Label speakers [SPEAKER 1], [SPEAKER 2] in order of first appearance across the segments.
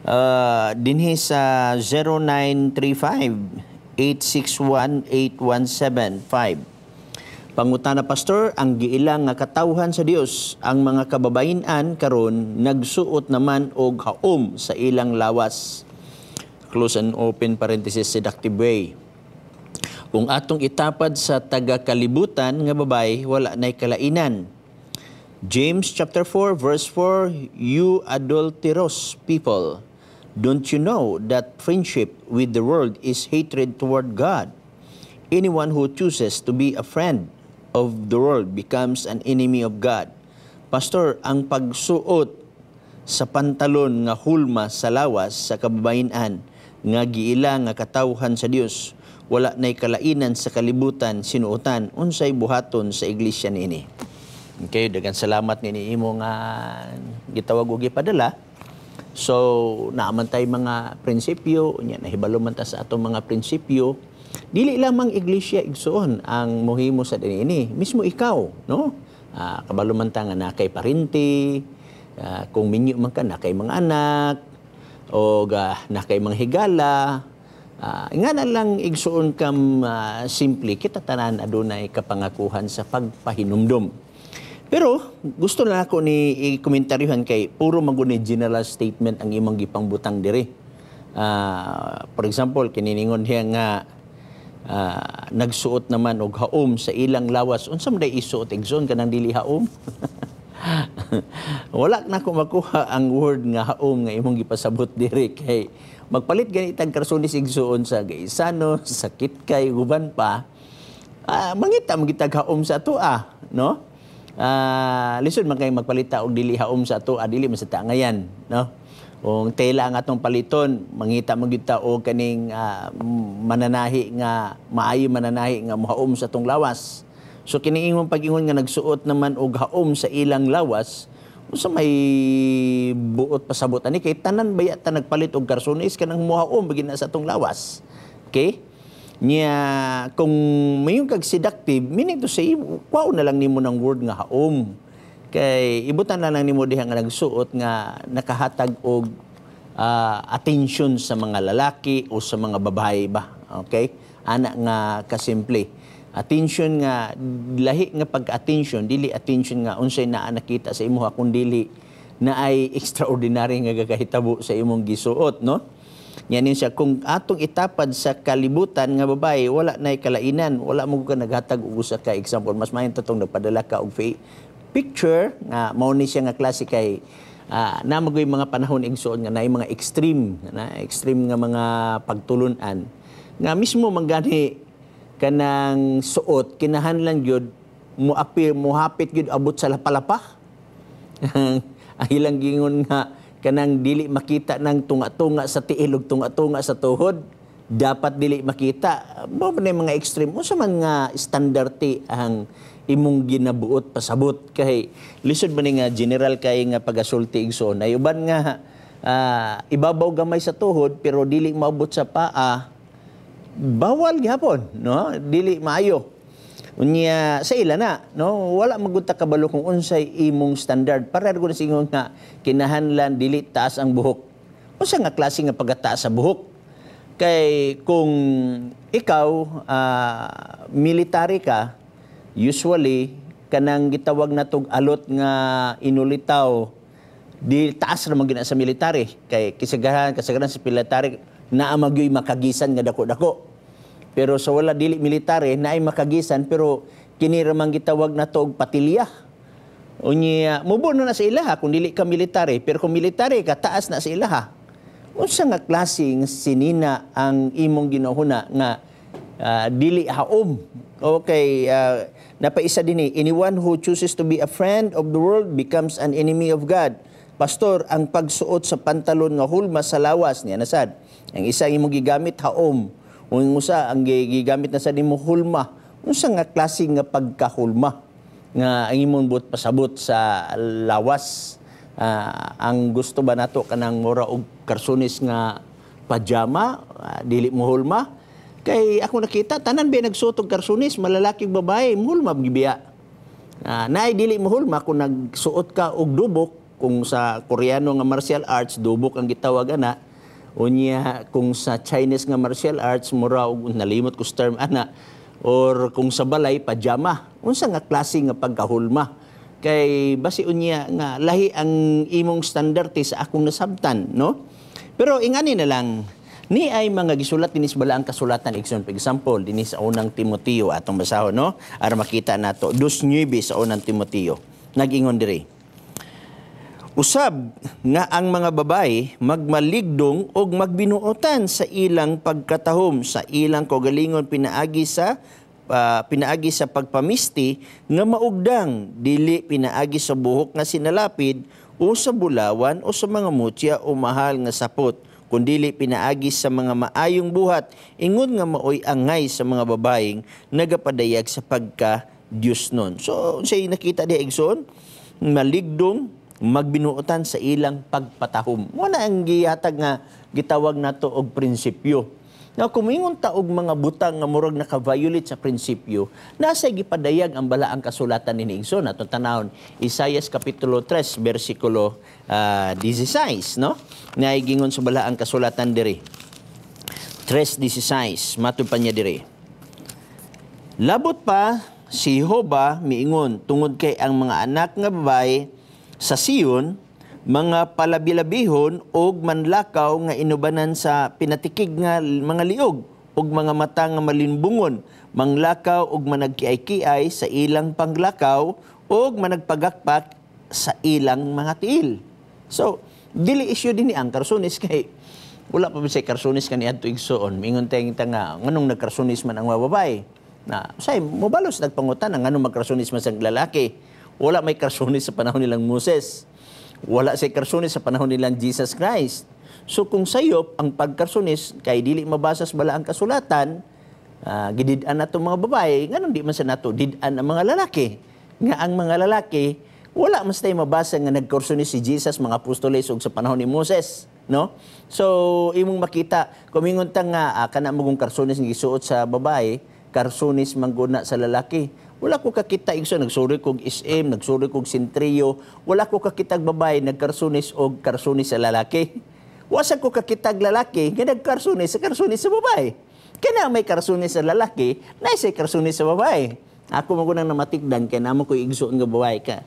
[SPEAKER 1] Dinhi sa 0935-861-8175. Pangutana Pastor, ang giilang nga katawhan sa Dios, ang mga kababayan karon nagsuot naman og haom sa ilang lawas. Close and open parenthesis, seductive way. Kung atong itapad sa taga-kalibutan nga babay, wala nay kalainan. James chapter 4 verse 4, you adulterous people, don't you know that friendship with the world is hatred toward God? Anyone who chooses to be a friend of the world becomes an enemy of God. Pastor, ang pagsuot sa pantalon nga hulma sa lawas sa kababayan nga giila nga katawhan sa Dios, wala nay kalainan sa kalibutan sinuotan, unsay buhaton sa iglesia niini. Okay, daghang salamat nini imo nga gitawag og gipadala. So, naaman tay mga prinsipyo, nya nahibalo man ta sa atong mga prinsipyo. Dili lamang iglesia igsoon ang mohimo sa dinhi, mismo ikaw, no? Kabalo man ta nga nakay parinti, kung minyo man ka nakay mga anak, o nakay mga higala, nga na lang igsuon kam simple, kita tanan adunay kapangakuhan sa pagpahinumdom. Pero gusto na ako ni i-komentaryuhan kay puro maguni general statement ang imong gipangbutang diri. For example, kininingon diya nga nagsuot naman og haom sa ilang lawas. Unsa man day isuot igsoon kanang dili haom? Wala na ko makuha ang word nga haom nga imong gipasabot diri kay magpalit gani tag karsonis igsuon sa gaisano, sakit kay guban pa. Mangita magitag haom sa atoa, no? Lisod man kay magpalita og dili haom sa atoa, dili man sa tangayan, no? Kung tela ang atong paliton, mangita man gyud ta og kaning mananahi nga maayo mananahi nga mohaom sa atong lawas. So kini imong pag-ingon nga nagsuot naman og haom sa ilang lawas, unsa may buot pasabot ani kay tanan baya ta nagpalit og karsones kanang mohaom bagina sa atong lawas. Okay? Nya kung mayong kag seductive, meaning to say, wow na lang nimo ng word nga haom. Kay ibutan na lang nimo diha nga nagsuot nga nakahatag og attention sa mga lalaki o sa mga babae ba. Okay? Ana nga kasimple. Attention nga lahi nga pag-attention, dili attention nga unsay naa nakita sa imo kun dili na ay extraordinary nga gagahitabo sa imong gisuot, no? Yanin siya, kung atong itapad sa kalibutan nga babae, wala na'y kalainan, wala mo ka naghatag og usa ka example. Mas mahin tatong nagpadala ka og picture, nga mao ni siya nga klase kay namagoy mga panahon igsoon nga naay mga extreme nga mga pagtulunan. Nga mismo manggani kanang suot, kinahanglan gyud muhapit gyud abot sa lapalapa. Ang ilang gingon nga, kanang dili makita ng tunga-tunga sa tiil ug tunga-tunga sa tuhod, dapat dili makita. Mao man mga extreme. Unsa man nga standard ang imong ginabuot pasabot kay lisod man nga general kay nga pagasulti igsoon. Ay uban nga ibabaw gamay sa tuhod pero dili maabot sa paa. Bawal gyapon, no? Dili maayo. Unya sa ila na, no, wala magudta kabalo kung unsay imong standard. Pareho ko na singon nga kinahanglan dili taas ang buhok. Unsa nga klase nga pagataas sa buhok? Kay kung ikaw military ka, usually kanang gitawag natog alot nga inulitaw di taas ra man gina sa military. Kay kasagaran sa military naa magyoy makagisan nga dako-dako. Pero sa wala dili military naay makagisan pero kini ra man gitawag nato og patilya. Unya mubo na sa ilaha kung dili ka military, pero kung military ka taas na sa ilaha. Unsa nga klaseng sinina ang imong ginahuna nga dili haom? Okay, napaisa dinhi, anyone who chooses to be a friend of the world becomes an enemy of God. Pastor, ang pagsuot sa pantalon nga hulma sa lawas niya nasad. Ang isa imong gigamit haom. Ang usa ang gigamit na sa nimo hulma. Unsa nga klase nga pagkahulma nga ang imong buot pasabot sa lawas? Ang gusto ba nato kanang mura og karsones nga pajama, dili mo hulma? Kay ako nakita tanan ba nagsuot og karsones, malalaki ug babae, hulma gibiya. Naay dili mo hulma kung nagsuot ka og dubok, Kung sa Koreano nga martial arts, dubok ang gitawag ana. Unya, kung sa Chinese nga martial arts, mura, nalimot ko sa term ana. Or kung sa balay, pajama. Unsa nga klase nga pagkahulma. Kay basi unya nga lahi ang imong standard sa akong nasabtan, no? Pero ingani na lang, ni ay mga gisulat dinis bala ang kasulatan igsoon. For example, dinis sa unang Timoteo atong basahon, no? Ara makita nato 2:9 sa unang Timoteo. Nag-ingon diri. Usab nga ang mga babae magmaligdong og magbinuotan sa ilang pagkatahom, sa ilang kaugalingon pinaagi sa pagpamisti nga maugdang, dili pinaagi sa buhok nga sinalapid o sa bulawan o sa mga mutya o mahal nga sapot, kundili pinaagi sa mga maayong buhat, ingon nga maoy angay sa mga babaeng nagapadayag sa pagka-Diyos nun. So, siya nakita di Egson, maligdong, magbinuotan sa ilang pagpatahom. Muna ang gihatag nga gitawag nato og prinsipyo. Now, kumingon ta og mga butang nga murag naka-violate sa prinsipyo, nasa gipadayag ang balaang kasulatan ni Igsoon. Atong tanawon, Isaias Kapitulo 3, versikulo 16, no? Na igingon sa balaang kasulatan diri. 3:16, matod pa niya diri. Labot pa si Jehovah miingon tungod kay ang mga anak nga babae sa Sion, mga palabilabihon og manlakaw nga inubanan sa pinatikig nga mga liog og mga mata nga malinbungon, manglakaw og managkiay-kiay sa ilang panglakaw og managpagakpak sa ilang mga tiil. So, dili issue din ni ang karsunis kay wala pa ba say karsunis kaniadto igsoon. Mingon tayong nga nganong nagkarsunis man ang mga babae. Na say mobalos nagpangutan ang nganong magkarsunis man sa lalaki. Wala may karsunis sa panahon nilang Moses. Wala say karsunis sa panahon nilang Jesus Christ. So kung sayop ang pagkarsunis kay dili mabasa sa balaang kasulatan, gidid-an nato mga babae, nganong di man sa nato did-an ang mga lalaki. Nga ang mga lalaki wala mas tayo mabasa nga nagkarsunis si Jesus mga apostoles og sa panahon ni Moses, no? So imong makita kumingon ta nga kana magong karsunis nga gisuot sa babae, karsunis mangguna sa lalaki. Wala ko kakita igso nagsuri kog SM, nagsuri kog sentriyo, wala ko kakitag babae nagkarsunis og karsunis sa lalaki. Wasa ko kakitag lalaki nga nagkarsunis sa babae. Kana may karsunis sa lalaki, na say karsunis sa babae. Ako man ko nang namatikdan kay namo ko igsuon nga babae ka.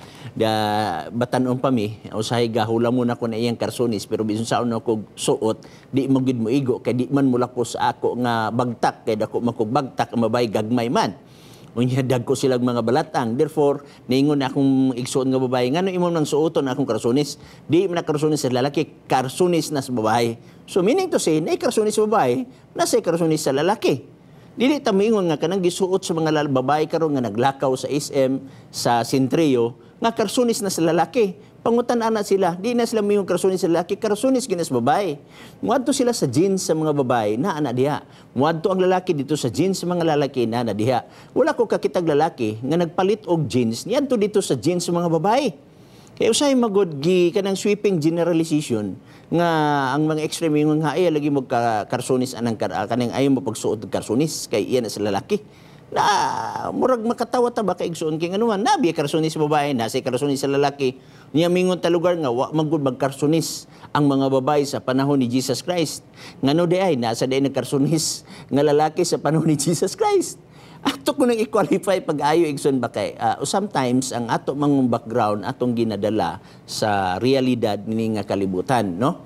[SPEAKER 1] Batanon pa mi, usahay gahula mo na ko na iyang karsunis pero bisan sa una ko suot, di mo gid mo igo kay di man mula ko sa ako nga bagtak kay dako man kog bagtak ang babae gagmay man. Unya dagko silang mga balatang. Therefore, niingon na akong igsuon nga babae, ngano imong nang suoton akong karsunis? Di man na karsunis sa lalaki, karsunis na sa babae. So meaning to say, na karsunis sa babae, nasa karsunis sa lalaki. Dili ta moingon nga kanang gisuot sa mga babae karon nga naglakaw sa SM, sa sentriyo, nga karsunis na sa lalaki. Pangutan-an na sila, di na sila mayong karsunis sa lalaki, karsunis gina sa babae. Muadto sila sa jeans sa mga babae, naa na diha. Muadto ang lalaki dito sa jeans sa mga lalaki, naa na diha. Wala ko kakitag lalaki nga nagpalit og jeans, niadto dito sa jeans sa mga babae. Kaya usay magod gi kanang sweeping generalization nga ang mga extreme yung nga ay lagi mo karsunis anang kanang ayo mo pagsuot og karsunis kay iya na sa lalaki. Na murag makatawa ta ba kay igsuon kay nganuman nabi karsunis sa babae na say karsunis sa lalaki niya mingon ta lugar nga wa man gud magkarsunis ang mga babae sa panahon ni Jesus Christ ngano di ay nasa di nagkarsunis nga lalaki sa panahon ni Jesus Christ. Ato ko nang i-qualify pag-ayo igsoon ba kay sometimes ang ato mang background atong ginadala sa realidad ni nga kalibutan, no?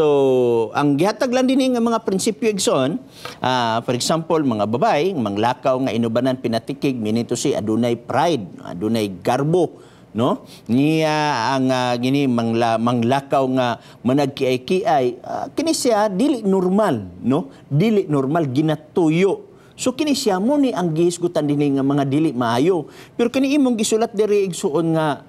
[SPEAKER 1] So ang gihatag lang din nga mga prinsipyo igsoon, for example mga babae manglakaw nga inubanan pinatikig minito si adunay pride, adunay garbo, no? Niya ang gini manglakaw nga managkiay-kiay, kini siya dili normal, no? Dili normal ginatuyo. So kini siya mo ni ang gihisgutan dinhi nga mga dili maayo. Pero kini imong gisulat diri igsuon nga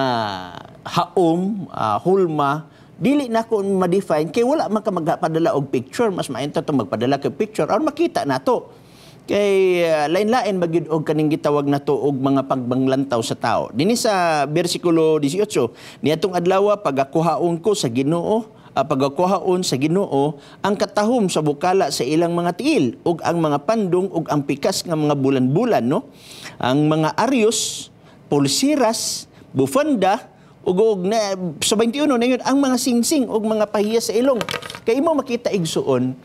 [SPEAKER 1] haom, hulma, dili na ko ma-define kay wala man ka magpadala og picture, mas maayong to magpadala kay picture aron makita nato. Kay lain-lain magyud og kaning gitawag nato og mga pagbanglantaw sa tao. Dinhi sa bersikulo 18, niadtong adlaw pagakuhaon ko sa Ginoo, pagkakuhaon sa Ginoo ang katahom sa bukala sa ilang mga tiil ug ang mga pandong ug ang pikas nga mga bulan-bulan, no? Ang mga aryos, pulsiras, bufanda ug na sa 21 na yun ang mga singsing ug mga pahiya sa ilong. Kay imo makita igsuon,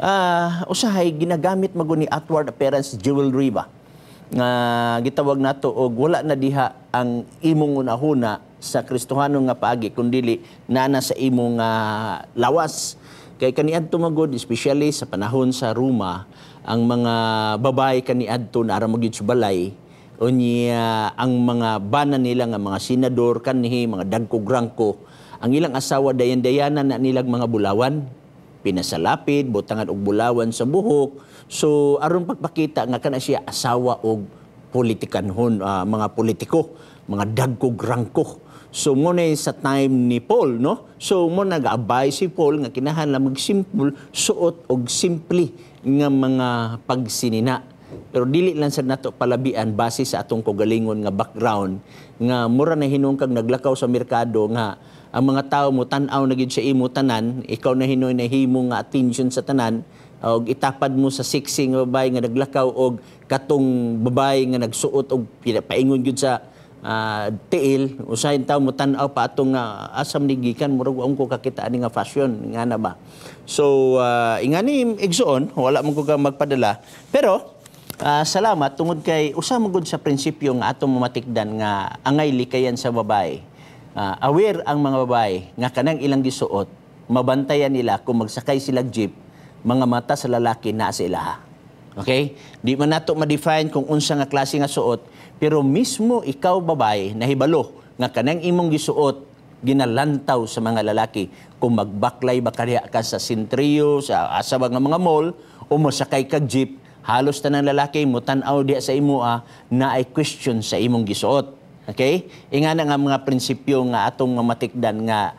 [SPEAKER 1] usahay ginagamit maguni outward appearance jewelry ba. Nga gitawag nato og wala na diha ang imong unahuna sa Kristohano nga paagi kundili nana sa imong lawas. Kay kaniadto magud especially sa panahon sa Roma, ang mga babae kaniadto na ara magyud sa balay unya ang mga bana nila nga mga senador kanhi mga dagkog-rangko, ang ilang asawa dayan-dayanan na nilag mga bulawan, pinasalapid, butangan og bulawan sa buhok. So aron pagpakita nga kana siya asawa og politikanhon, mga politiko, mga dagkog-rangko. So mo na sa time ni Paul, no? So mo nag-abay si Paul nga kinahanglan mag-simple suot og simple nga mga pagsinina. Pero dili lang sa nato palabian base sa atong kagalingon nga background nga mura na hinungkag naglakaw sa merkado nga ang mga tao mo tan-aw na gid sa imo tanan, ikaw na hinoy na himo nga attention sa tanan, og itapad mo sa sexy nga babae nga naglakaw og katong babae nga nagsuot og paingon gyud sa tiil, usahin taw mo tan-aw pa atong asam ni gikan murag ang ko kakita ani nga fashion nga na ba. So ingani igsuon wala man ko ka magpadala, pero salamat tungod kay usa magud sa prinsipyo nga atong mamatikdan nga angay likayan sa babae. Aware ang mga babae nga kanang ilang gisuot, mabantayan nila kung magsakay sila jeep, mga mata sa lalaki na sa ilaha. Okay? Di man nato ma-define kung unsa nga klase nga suot, pero mismo ikaw babae nahibalo nga kanang imong gisuot ginalantaw sa mga lalaki kung magbaklay ba kariya ka sa sentryo, sa asawag nga mga mall o mosakay kag jeep, halos tanang lalaki mo tan-aw diha sa imo na ay question sa imong gisuot. Okay? Ingana nga mga prinsipyo nga atong matikdan nga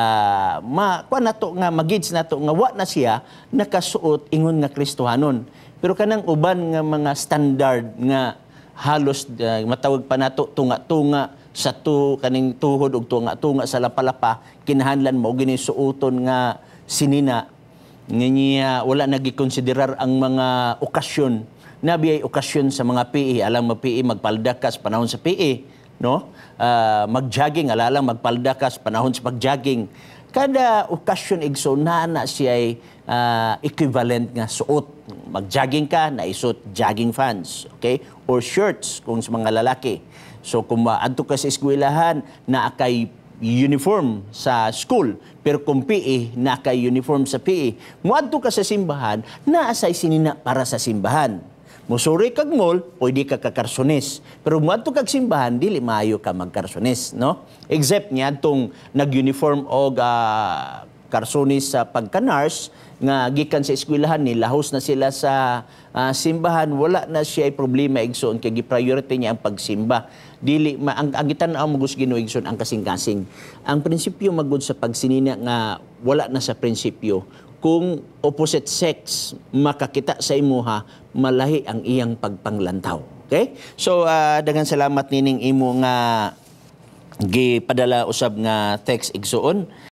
[SPEAKER 1] kuan nato nga magids nato nga wa na siya nakasuot ingon nga Kristohanon. Pero kanang uban nga mga standard nga halos matawag pa nato tunga-tunga sa kaning tuhod ug tunga-tunga sa lapalapa, kinahanglan mo gini suoton nga sinina. Niya wala nagikonsiderar ang mga okasyon. Nabi ay okasyon sa mga PE, alang mag-PE magpaldakas panahon sa PE, no? Mag-jogging alalang magpaldakas panahon sa pag-jogging. Kada okasyon igso na siya ay equivalent nga suot. Mag-jogging ka, naisuot jogging pants, okay? Or shirts kung sa mga lalaki. So kung maadto ka sa eskwelahan na akay uniform sa school, pero kung PE, na kay uniform sa PE. Muadto ka sa simbahan, naasay sinina para sa simbahan. Musuri kag mall, pwede ka kakarsones. Pero muadto kag simbahan, dili maayo ka magkarsones, no? Except niya itong nag-uniform o karsones sa pagka-nurse, nga gikan sa eskwelahan ni lahos na sila sa simbahan, wala na siya problema igsoon kay gi-priority niya ang pagsimba. Dili ang gitan-aw mo gus Ginoo igsoon ang kasing-kasing. Ang prinsipyo magud sa pagsinina nga wala na sa prinsipyo. Kung opposite sex makakita sa imuha, malahi ang iyang pagpanglantaw. Okay? So daghang salamat nining imo nga gipadala usab nga text igsoon.